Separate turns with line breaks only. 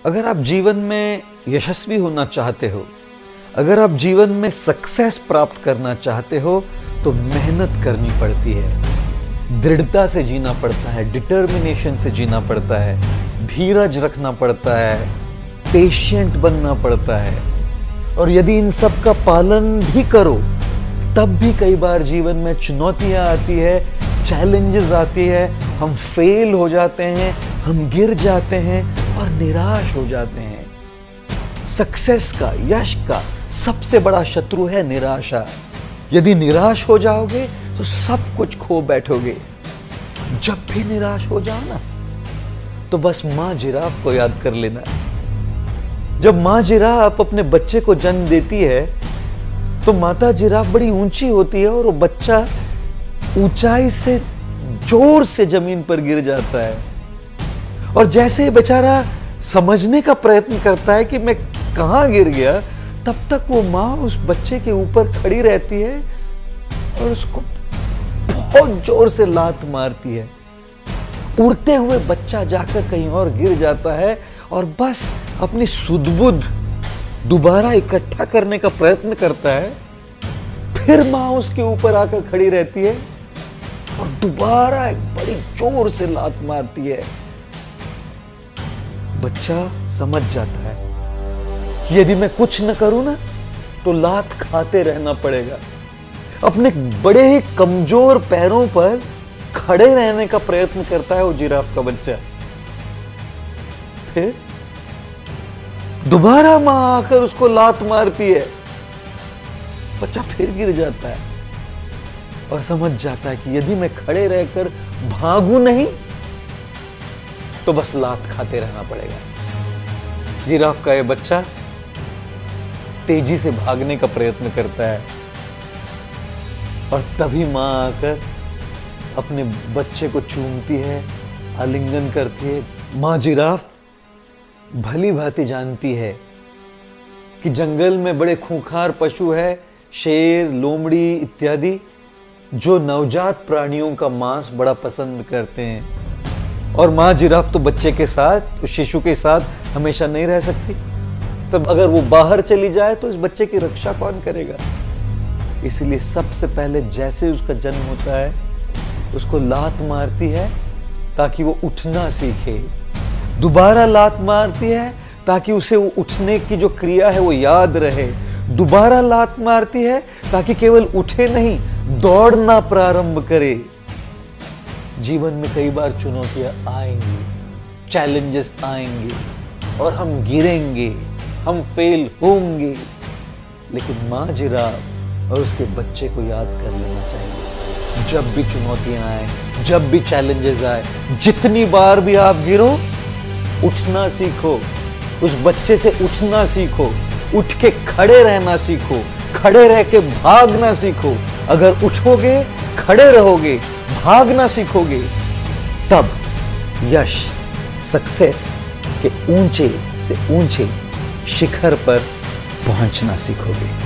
अगर आप जीवन में यशस्वी होना चाहते हो, अगर आप जीवन में सक्सेस प्राप्त करना चाहते हो, तो मेहनत करनी पड़ती है, दृढ़ता से जीना पड़ता है, डिटर्मिनेशन से जीना पड़ता है, धीरज रखना पड़ता है, पेशेंट बनना पड़ता है। और यदि इन सब का पालन भी करो, तब भी कई बार जीवन में चुनौतियां आती है, चैलेंजेस आती है, हम फेल हो जाते हैं, हम गिर जाते हैं और निराश हो जाते हैं। सक्सेस का, यश का सबसे बड़ा शत्रु है निराशा। यदि निराश हो जाओगे तो सब कुछ खो बैठोगे। जब भी निराश हो जाओ ना, तो बस मां जिराफ को याद कर लेना। जब मां जिराफ अपने बच्चे को जन्म देती है, तो माता जिराफ बड़ी ऊंची होती है और वो बच्चा ऊंचाई से जोर से जमीन पर गिर जाता है। और जैसे ही बेचारा समझने का प्रयत्न करता है कि मैं कहां गिर गया, तब तक वो मां उस बच्चे के ऊपर खड़ी रहती है और उसको बहुत जोर से लात मारती है। उड़ते हुए बच्चा जाकर कहीं और गिर जाता है और बस अपनी सुध-बुध दोबारा इकट्ठा करने का प्रयत्न करता है। फिर मां उसके ऊपर आकर खड़ी रहती है और दोबारा एक बड़ी जोर से लात मारती है। बच्चा समझ जाता है कि यदि मैं कुछ न करूं ना, तो लात खाते रहना पड़ेगा। अपने बड़े ही कमजोर पैरों पर खड़े रहने का प्रयत्न करता है वो जिराफ का बच्चा। फिर दोबारा मां आकर उसको लात मारती है, बच्चा फिर गिर जाता है और समझ जाता है कि यदि मैं खड़े रहकर भागूं नहीं, तो बस लात खाते रहना पड़ेगा। जिराफ का ये बच्चा तेजी से भागने का प्रयत्न करता है और तभी मां आकर अपने बच्चे को चूमती है, आलिंगन करती है। मां जिराफ भली भांति जानती है कि जंगल में बड़े खूंखार पशु है, शेर, लोमड़ी इत्यादि, जो नवजात प्राणियों का मांस बड़ा पसंद करते हैं। और मां जिराफ तो बच्चे के साथ, उस शिशु के साथ हमेशा नहीं रह सकती। तब अगर वो बाहर चली जाए तो इस बच्चे की रक्षा कौन करेगा? इसलिए सबसे पहले जैसे उसका जन्म होता है, उसको लात मारती है ताकि वो उठना सीखे। दोबारा लात मारती है ताकि उसे वो उठने की जो क्रिया है वो याद रहे। दोबारा लात मारती है ताकि केवल उठे नहीं, दौड़ना प्रारंभ करे। जीवन में कई बार चुनौतियां आएंगी, चैलेंजेस आएंगे और हम गिरेंगे, हम फेल होंगे, लेकिन मां जिराफ और उसके बच्चे को याद कर लेना चाहिए। जब भी चुनौतियां आए, जब भी चैलेंजेस आए, जितनी बार भी आप गिरो, उठना सीखो। उस बच्चे से उठना सीखो, उठ के खड़े रहना सीखो, खड़े रह के भागना सीखो। अगर उठोगे, खड़े रहोगे, भागना सीखोगे, तब यश, सक्सेस के ऊंचे से ऊंचे शिखर पर पहुंचना सीखोगे।